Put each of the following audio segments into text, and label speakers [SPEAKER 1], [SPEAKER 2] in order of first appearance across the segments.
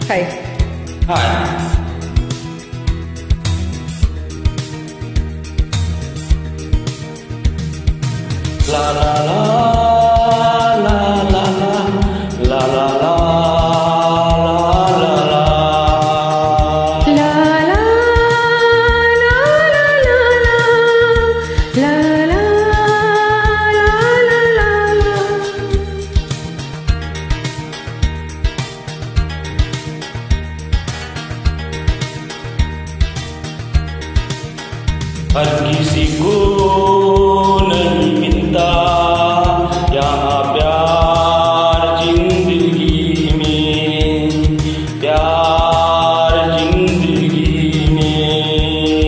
[SPEAKER 1] हाय
[SPEAKER 2] हाय। ला ला ला ला ला ला ला ला ला हर किसी को नहीं मिलता यहाँ प्यार जिंदगी में, प्यार जिंदगी में।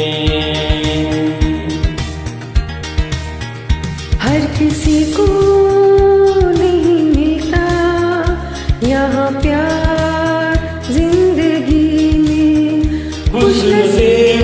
[SPEAKER 1] हर किसी को नहीं मिलता यहाँ प्यार जिंदगी में।
[SPEAKER 2] खुशनसीब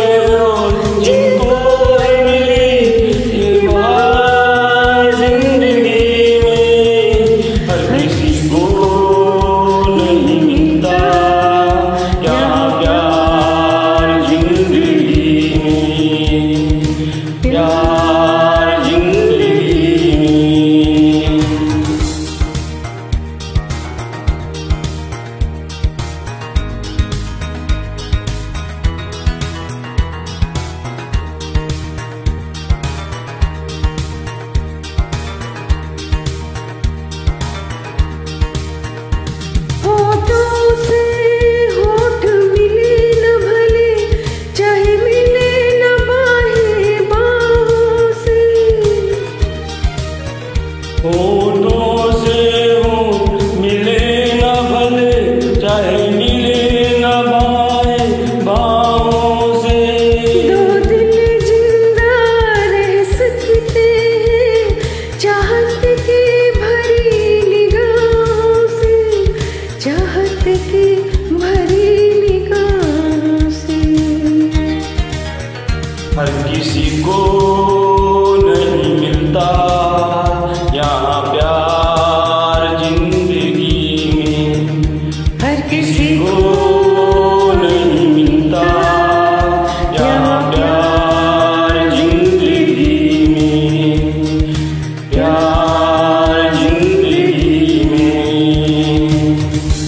[SPEAKER 2] होठों से होठ मिले न भले, चाहे मिले न बाएं बाहों से।
[SPEAKER 1] दो दिल जिंदा रह सकते हैं चाहत की भरी निगाहों से, चाहत की भरी निगाहों से।
[SPEAKER 2] हर किसी को नहीं मिलता यहाँ प्यार जिंदगी में।
[SPEAKER 1] हर किसी को
[SPEAKER 2] नहीं मिलता यहाँ प्यार जिंदगी में, प्यार जिंदगी में।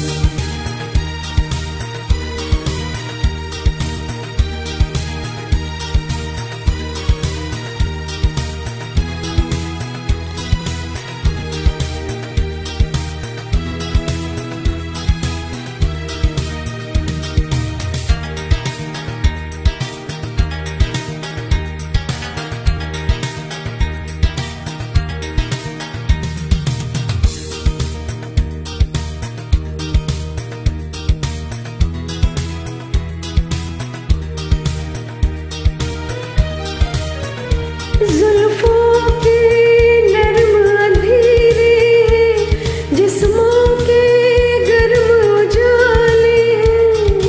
[SPEAKER 1] जुल्फों के नरम अंधेरे, जिस्मों के गर्म उजाले हैं।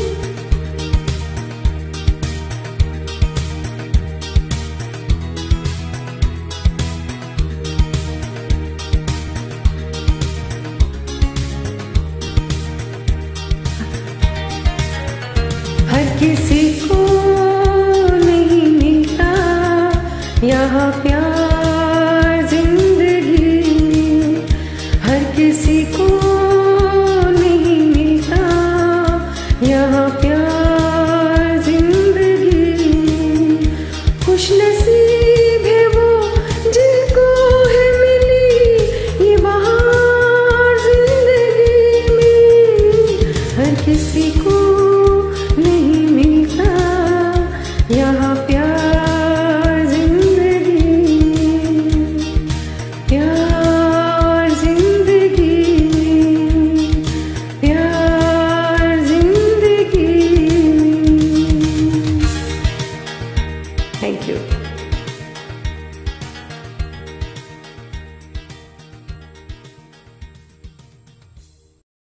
[SPEAKER 1] हर किसी को नहीं मिलता यहाँ प्यार जिंदगी में। हर किसी को नहीं मिलता यहाँ प्यार जिंदगी में। खुशनसीब